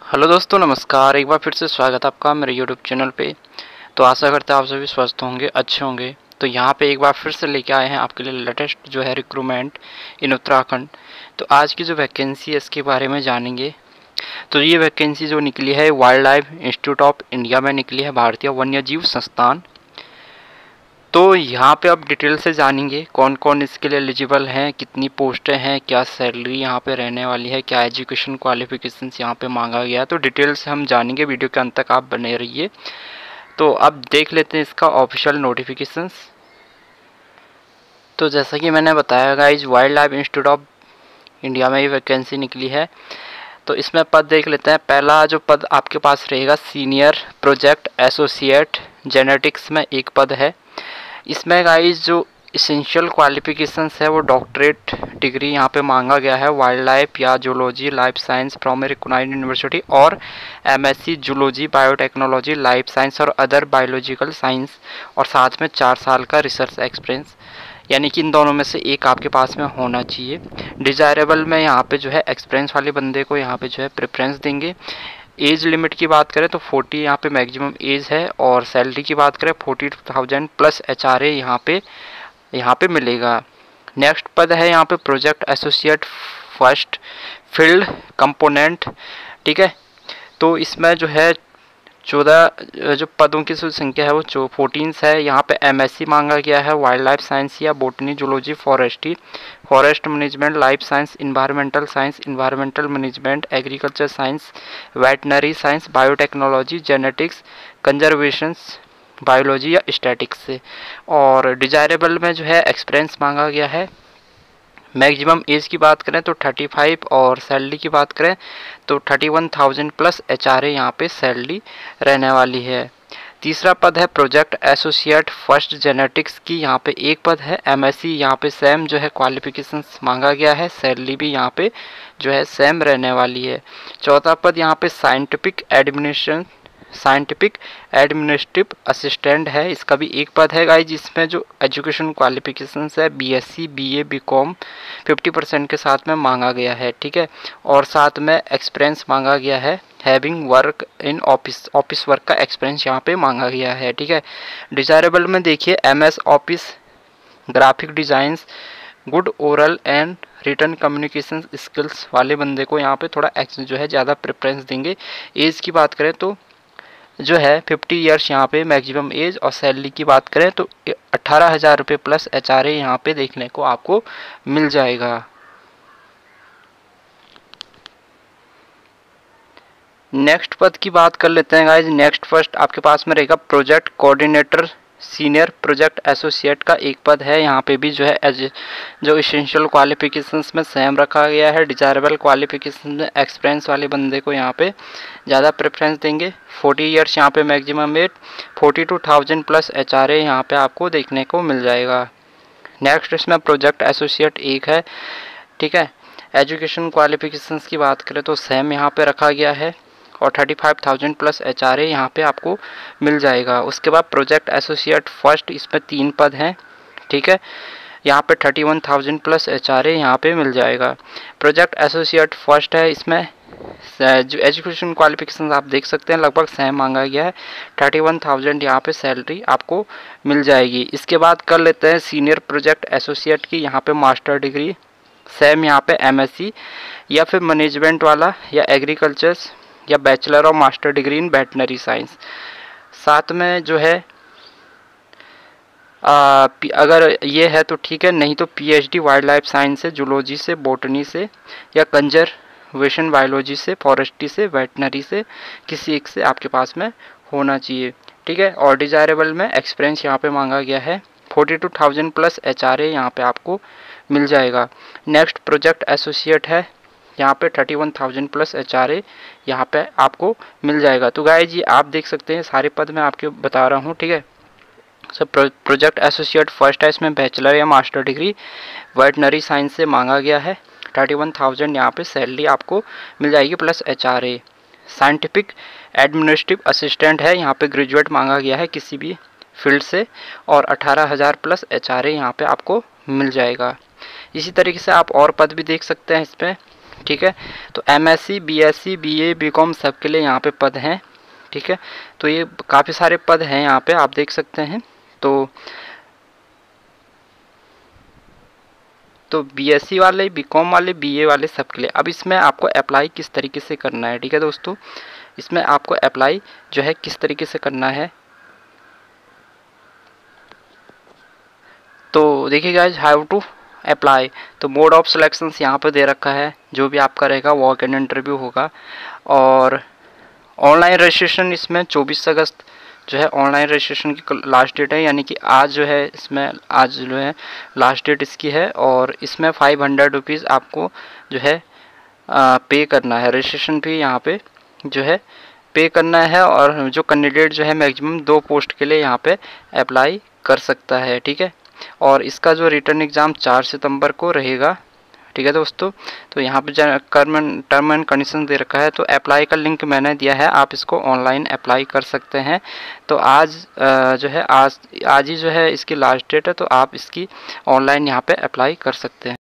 Hello दोस्तों, नमस्कार। एक बार फिर से स्वागत है आपका मेरे यूट्यूब चैनल पे। तो आशा करते हैं आप सभी स्वस्थ होंगे, अच्छे होंगे। तो यहाँ पे एक बार फिर से लेके आए हैं आपके लिए लेटेस्ट जो है रिक्रूटमेंट इन उत्तराखंड। तो आज की जो वैकेंसी है इसके बारे में जानेंगे। तो ये वैकेंसी जो निकली है wildlife institute of India में निकली है, भारतीय वन्यजीव संस्थान। तो यहाँ पे आप डिटेल से जानेंगे कौन कौन इसके लिए एलिजिबल हैं, कितनी पोस्टें हैं, क्या सैलरी यहाँ पे रहने वाली है, क्या एजुकेशन क्वालिफिकेशंस यहाँ पे मांगा गया है। तो डिटेल से हम जानेंगे, वीडियो के अंत तक आप बने रहिए। तो अब देख लेते हैं इसका ऑफिशियल नोटिफिकेशंस। तो जैसा कि मैंने बताया guys, wildlife institute of India में ये वैकेंसी निकली है। तो इसमें पद देख लेते हैं। पहला जो पद आपके पास रहेगा सीनियर प्रोजेक्ट एसोसिएट जेनेटिक्स में एक पद है। इसमें गाइस जो इसेंशियल क्वालिफिकेशंस है वो डॉक्टरेट डिग्री यहाँ पे मांगा गया है वाइल्ड लाइफ या zoology life science from a recognised university, और MSc zoology biotechnology life science और अदर बायोलॉजिकल साइंस, और साथ में 4 साल का रिसर्च एक्सपीरियंस, यानी कि इन दोनों में से एक आपके पास में होना चाहिए। डिज़ायरेबल में यहाँ पे जो है एक्सपीरियंस वाले बंदे को यहाँ पे जो है प्रेफरेंस देंगे। एज लिमिट की बात करें तो 40 यहाँ पे मैक्सिमम एज है, और सैलरी की बात करें 42,000 प्लस एचआरए यहाँ पे मिलेगा। नेक्स्ट पद है यहाँ पे project associate first field component, ठीक है। तो इसमें जो है 14 जो पदों की जो संख्या है वो 14 है। यहाँ पे एमएससी मांगा गया है वाइल्ड लाइफ साइंस या botany zoology forestry, forest management, life science, environmental management, agriculture science, veterinary science, biotechnology, genetics, conservation biology या स्टैटिक्स से। और डिजायरेबल में जो है एक्सपीरियंस मांगा गया है। मैक्सिमम एज की बात करें तो 35, और सैलरी की बात करें तो 31,000 प्लस एचआरए यहाँ पे सैलरी रहने वाली है। तीसरा पद है प्रोजेक्ट एसोसिएट फर्स्ट जेनेटिक्स की, यहाँ पे एक पद है। एमएससी यहाँ पे सेम जो है क्वालिफिकेशंस मांगा गया है, सैलरी भी यहाँ पे जो है सेम रहने वाली है। चौथा पद यहाँ पे साइंटिफिक एडमिनिस्ट्रेटिव असिस्टेंट है, इसका भी एक पद है गाइस। जिसमें जो एजुकेशन क्वालिफिकेशंस है बीएससी बीए बीकॉम 50% के साथ में मांगा गया है, ठीक है। और साथ में एक्सपीरियंस मांगा गया है, having work in office work का एक्सपीरियंस यहाँ पे मांगा गया है, ठीक है। डिजायरेबल में देखिए MS office, graphic designs, good oral and written communication skills वाले बंदे को यहाँ पे थोड़ा जो है ज़्यादा प्रेफरेंस देंगे। एज की बात करें तो जो है 50 ईयर्स यहाँ पे मैक्सिमम एज, और सैलरी की बात करें तो 18,000 रुपये प्लस एचआरए यहाँ पे देखने को आपको मिल जाएगा। नेक्स्ट पद की बात कर लेते हैं गाइज। नेक्स्ट फर्स्ट आपके पास में रहेगा project coordinator senior project associate का एक पद है। यहाँ पे भी जो है जो इसेंशियल क्वालिफिकेशंस में सेम रखा गया है। डिजायरेबल क्वालिफिकेशन में एक्सपीरियंस वाले बंदे को यहाँ पे ज़्यादा प्रेफरेंस देंगे। 40 ईयर्स यहाँ पे मैक्सिमम एज, 42,000 प्लस एचआरए यहाँ पे आपको देखने को मिल जाएगा। नेक्स्ट इसमें प्रोजेक्ट एसोसिएट एक है, ठीक है। एजुकेशन क्वालिफिकेशंस की बात करें तो सेम यहाँ पे रखा गया है, और 35,000 प्लस एचआरए यहाँ पे आपको मिल जाएगा। उसके बाद प्रोजेक्ट एसोसिएट फर्स्ट, इसमें 3 पद हैं, ठीक है। यहाँ पे 31,000 प्लस एचआरए यहाँ पे मिल जाएगा। प्रोजेक्ट एसोसिएट फर्स्ट है, इसमें जो एजुकेशन क्वालिफिकेशन आप देख सकते हैं लगभग सेम मांगा गया है। 31,000 यहाँ पे सैलरी आपको मिल जाएगी। इसके बाद कर लेते हैं सीनियर प्रोजेक्ट एसोसिएट की। यहाँ पे मास्टर डिग्री सेम यहाँ पे एमएससी या फिर मैनेजमेंट वाला या एग्रीकल्चर या बैचलर और master degree in veterinary science. साथ में जो है अगर ये है तो ठीक है, नहीं तो पीएचडी वाइल्ड लाइफ साइंस से, जूलॉजी से, बोटनी से या कंजर्वेशन बायोलॉजी से, फॉरेस्ट्री से, वेटनरी से किसी एक से आपके पास में होना चाहिए, ठीक है। और डिजायरेबल में एक्सपीरियंस यहाँ पे मांगा गया है। 42,000 प्लस एचआरए यहाँ पे आपको मिल जाएगा। नेक्स्ट प्रोजेक्ट एसोसिएट है, यहाँ पे 31,000 प्लस एचआरए यहाँ पे आपको मिल जाएगा। तो गाइस जी आप देख सकते हैं सारे पद मैं आपके बता रहा हूँ, ठीक है। सब प्रोजेक्ट एसोसिएट फर्स्ट है, इसमें बैचलर या मास्टर डिग्री वेटनरी साइंस से मांगा गया है। 31,000 यहाँ पे सैलरी आपको मिल जाएगी plus HRA. Scientific administrative assistant है, यहाँ पे ग्रेजुएट मांगा गया है किसी भी फील्ड से, और 18,000 प्लस एचआरए यहाँ पे आपको मिल जाएगा। इसी तरीके से आप और पद भी देख सकते हैं इसमें। ठीक है। तो एमएससी, बीएससी, बीए, बीकॉम सबके लिए यहाँ पे पद हैं, ठीक है। तो ये काफ़ी सारे पद हैं यहाँ पे, आप देख सकते हैं। तो बीएससी वाले, बीकॉम वाले, बीए वाले सबके लिए। अब इसमें आपको अप्लाई किस तरीके से करना है, ठीक है दोस्तों। इसमें आपको अप्लाई जो है किस तरीके से करना है, तो देखिए गाइज, हाउ टू अप्लाई। तो मोड ऑफ सिलेक्शंस यहाँ पे दे रखा है, जो भी आपका रहेगा वॉक इन इंटरव्यू होगा। और ऑनलाइन रजिस्ट्रेशन इसमें 24 अगस्त जो है ऑनलाइन रजिस्ट्रेशन की लास्ट डेट है, यानी कि आज जो है इसमें आज जो है लास्ट डेट इसकी है। और इसमें 500 रुपीज़ आपको जो है पे करना है, रजिस्ट्रेशन फी यहाँ पे जो है पे करना है। और जो कैंडिडेट जो है मैक्सिमम 2 पोस्ट के लिए यहाँ पे अप्लाई कर सकता है, ठीक है। और इसका जो रिटर्न एग्ज़ाम 4 सितंबर को रहेगा, ठीक है दोस्तों। तो यहाँ पे टर्म एंड कंडीशन दे रखा है। तो अप्लाई का लिंक मैंने दिया है, आप इसको ऑनलाइन अप्लाई कर सकते हैं। तो आज जो है आज ही जो है इसकी लास्ट डेट है, तो आप इसकी ऑनलाइन यहाँ पे अप्लाई कर सकते हैं।